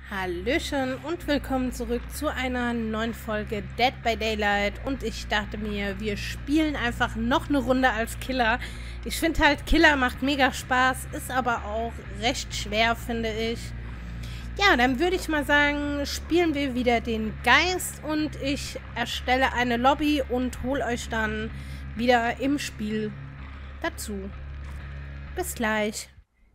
Hallöchen und willkommen zurück zu einer neuen Folge Dead by Daylight. Und ich dachte mir, wir spielen einfach noch eine Runde als Killer. Ich finde halt, Killer macht mega Spaß, ist aber auch recht schwer, finde ich. Ja, dann würde ich mal sagen, spielen wir wieder den Geist und ich erstelle eine Lobby und hole euch dann wieder im Spiel dazu. Bis gleich.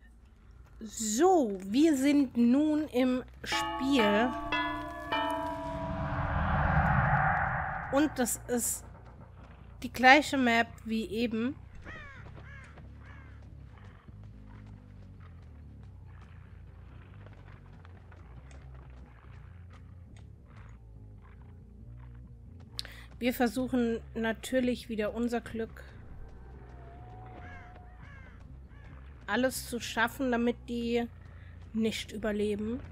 So, wir sind nun im Spiel. Und das ist die gleiche Map wie eben. Wir versuchen natürlich wieder unser Glück. Alles zu schaffen, damit die nicht überleben.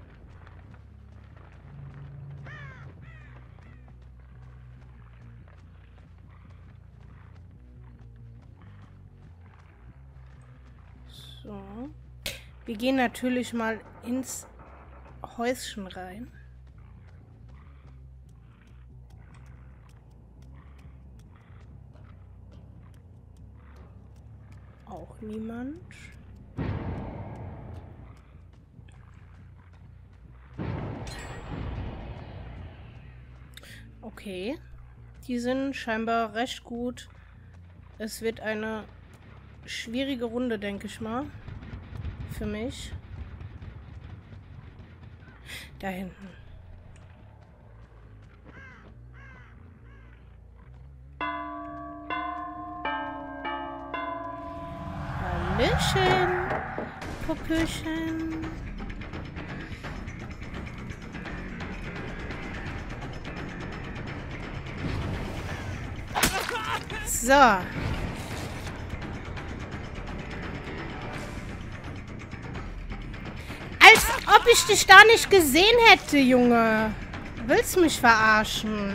So. Wir gehen natürlich mal ins Häuschen rein. Auch niemand. Okay, die sind scheinbar recht gut. Es wird eine schwierige Runde, denke ich mal. Für mich. Da hinten. Hallöchen, Popöchen. So. Als ob ich dich da nicht gesehen hätte, Junge. Willst du mich verarschen?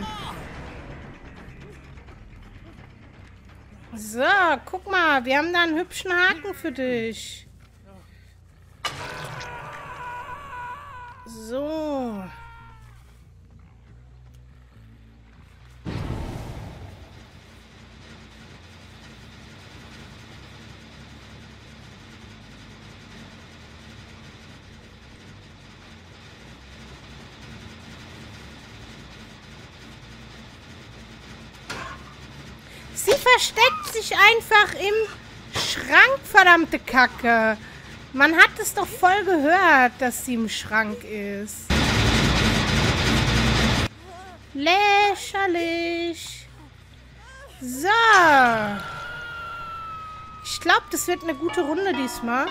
So, guck mal. Wir haben da einen hübschen Haken für dich. So. Sie versteckt sich einfach im Schrank, verdammte Kacke. Man hat es doch voll gehört, dass sie im Schrank ist. Lächerlich. So. Ich glaube, das wird eine gute Runde diesmal.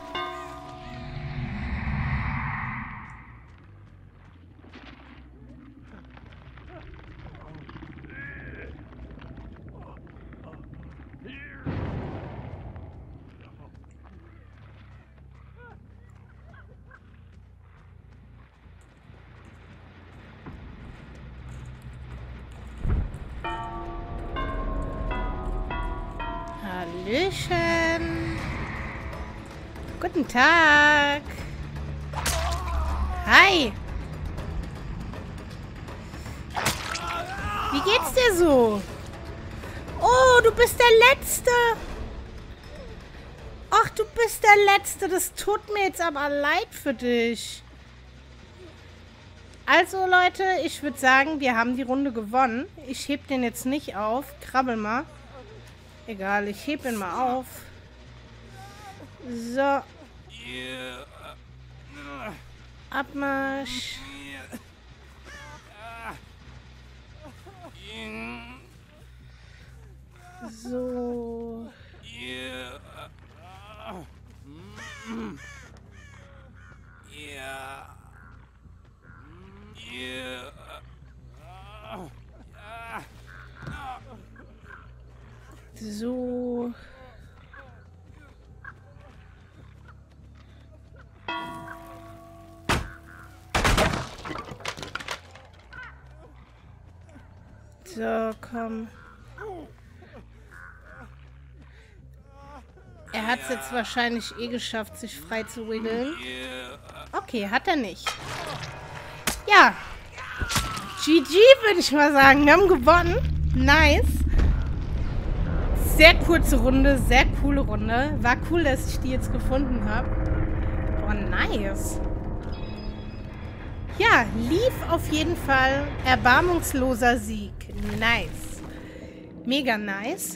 Hallöchen. Guten Tag. Hi. Wie geht's dir so? Oh, du bist der Letzte. Ach, du bist der Letzte. Das tut mir jetzt aber leid für dich. Also, Leute, ich würde sagen, wir haben die Runde gewonnen. Ich heb den jetzt nicht auf. Krabbel mal. Egal, ich heb ihn mal auf. So. Abmarsch. So. So. So, komm. Er hat es jetzt wahrscheinlich eh geschafft, sich frei zu wiggeln. Okay, hat er nicht. Ja. GG, würde ich mal sagen. Wir haben gewonnen. Nice. Sehr kurze Runde, sehr coole Runde. War cool, dass ich die jetzt gefunden habe. Boah, nice. Ja, lief auf jeden Fall erbarmungsloser Sieg. Nice. Mega nice.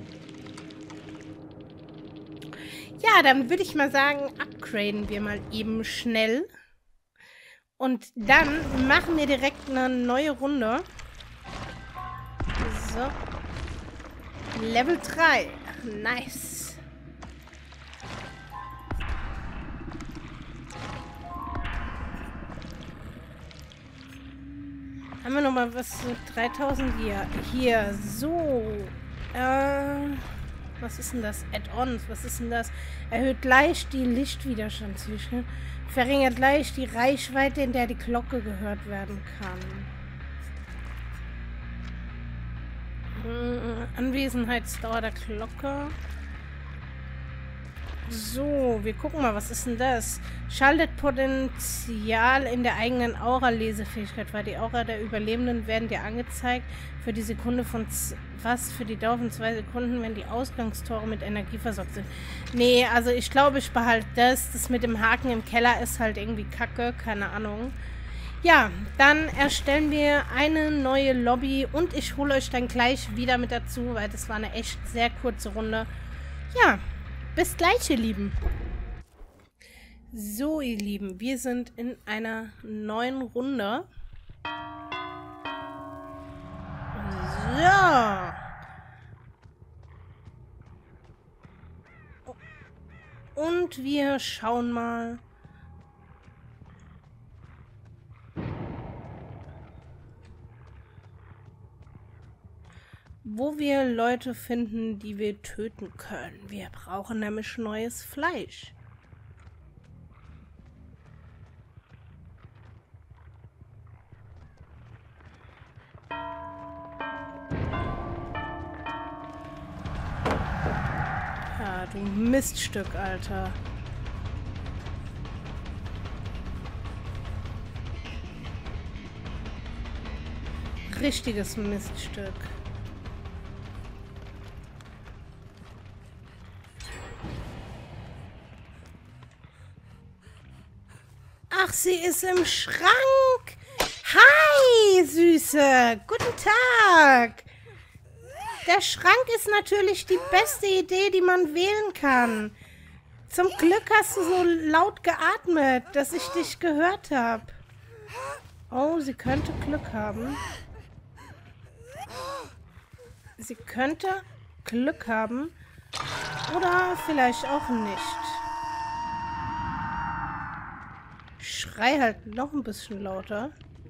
Ja, dann würde ich mal sagen, upgraden wir mal eben schnell. Und dann machen wir direkt eine neue Runde. So. Level 3. Nice. Haben wir nochmal was zu 3000 hier? Hier, so. Was ist denn das? Add-ons, was ist denn das? Erhöht leicht die Lichtwiderstandsfähigkeit. Verringert leicht die Reichweite, in der die Glocke gehört werden kann. Anwesenheitsdauer der Glocke. So, wir gucken mal, was ist denn das? Schaltet Potenzial in der eigenen Aura-Lesefähigkeit frei. Die Aura der Überlebenden werden dir angezeigt für die Sekunde von für die Dauer von 2 Sekunden, wenn die Ausgangstore mit Energie versorgt sind. Nee, also ich glaube, ich behalte das. Das mit dem Haken im Keller ist halt irgendwie kacke, keine Ahnung. Ja, dann erstellen wir eine neue Lobby und ich hole euch dann gleich wieder mit dazu, weil das war eine echt sehr kurze Runde. Ja, bis gleich, ihr Lieben. So, ihr Lieben, wir sind in einer neuen Runde. So. Und wir schauen mal. Wo wir Leute finden, die wir töten können. Wir brauchen nämlich neues Fleisch. Ja, du Miststück, Alter. Richtiges Miststück. Ach, sie ist im Schrank. Hi, Süße. Guten Tag. Der Schrank ist natürlich die beste Idee, die man wählen kann. Zum Glück hast du so laut geatmet, dass ich dich gehört habe. Oh, sie könnte Glück haben. Sie könnte Glück haben. Oder vielleicht auch nicht. Schrei halt noch ein bisschen lauter.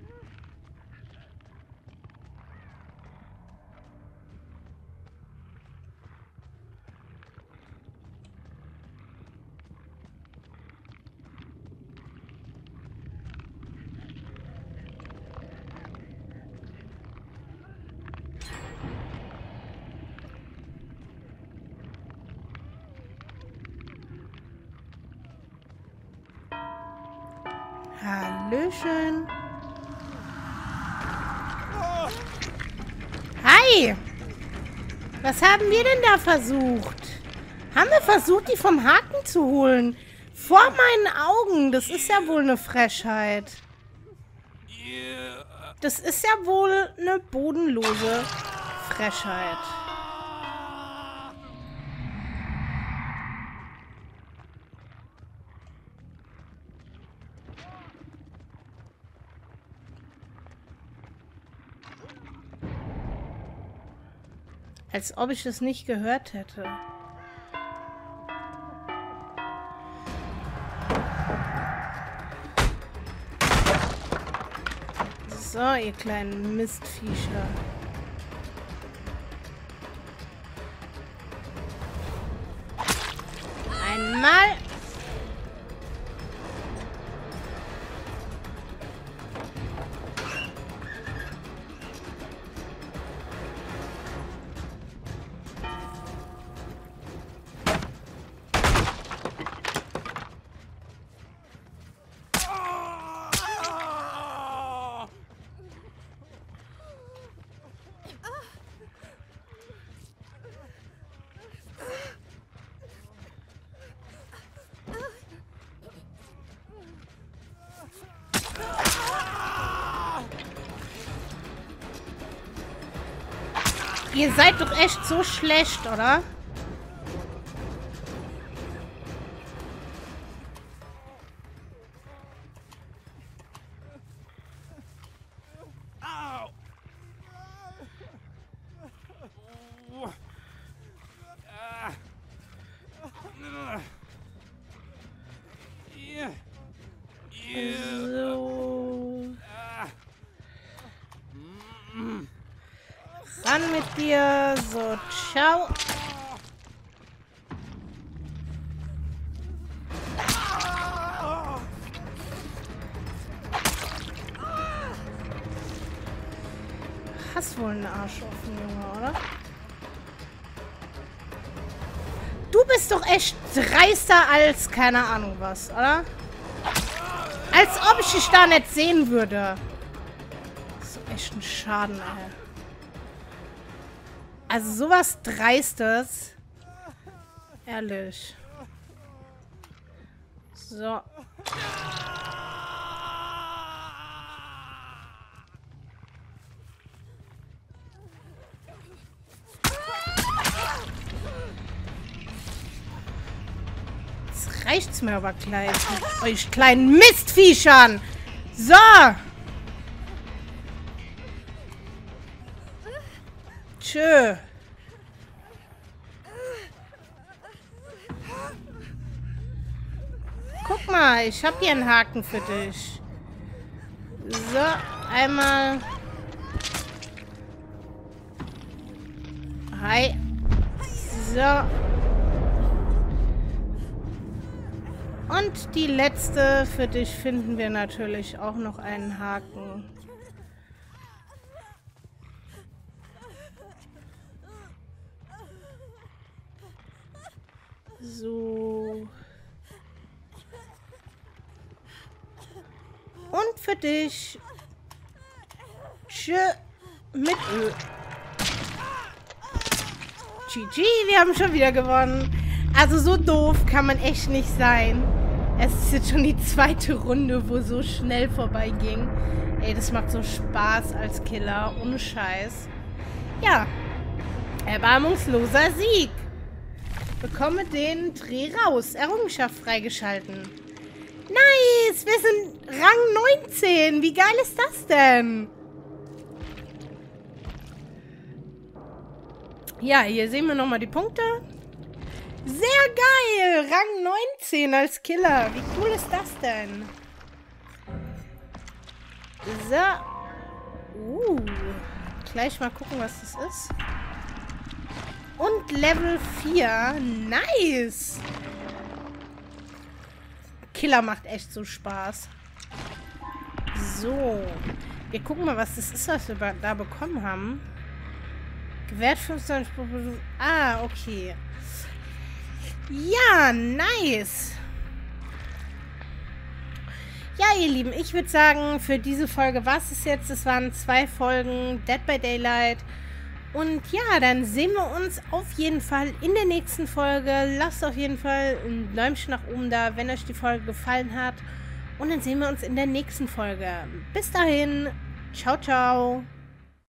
Hallöchen. Hi. Was haben wir denn da versucht? Haben wir versucht, die vom Haken zu holen? Vor meinen Augen. Das ist ja wohl eine Frechheit. Das ist ja wohl eine bodenlose Frechheit. Als ob ich es nicht gehört hätte. So, ihr kleinen Mistviecher. Einmal. Ihr seid doch echt so schlecht, oder? So. Ran mit dir. So, ciao. Hast wohl einen Arsch offen, Junge, oder? Du bist doch echt dreister als keine Ahnung was, oder? Als ob ich dich da nicht sehen würde. Das ist doch echt ein Schaden, ey. Also sowas Dreistes. Ehrlich. So. Jetzt reicht's mir aber gleich mit euch kleinen Mistviechern. So. Tschö. Guck mal, ich hab hier einen Haken für dich. So, einmal. Hi. So. Und die letzte, für dich finden wir natürlich auch noch einen Haken. So. Und für dich. Tschö. Mit Ö. GG, wir haben schon wieder gewonnen. Also so doof kann man echt nicht sein. Es ist jetzt schon die zweite Runde, wo so schnell vorbeiging. Ey, das macht so Spaß als Killer. Ohne Scheiß. Ja. Erbarmungsloser Sieg. Bekomme den Dreh raus. Errungenschaft freigeschalten. Nice! Wir sind Rang 19. Wie geil ist das denn? Ja, hier sehen wir nochmal die Punkte. Sehr geil! Rang 19 als Killer. Wie cool ist das denn? So. Gleich mal gucken, was das ist. Und Level 4. Nice! Killer macht echt so Spaß. So. Wir gucken mal, was das ist, was wir da bekommen haben. Gewährt 25%. Ah, okay. Ja, nice. Ja, ihr Lieben, ich würde sagen, für diese Folge war es jetzt. Es waren 2 Folgen Dead by Daylight. Und ja, dann sehen wir uns auf jeden Fall in der nächsten Folge. Lasst auf jeden Fall ein Däumchen nach oben da, wenn euch die Folge gefallen hat. Und dann sehen wir uns in der nächsten Folge. Bis dahin. Ciao, ciao.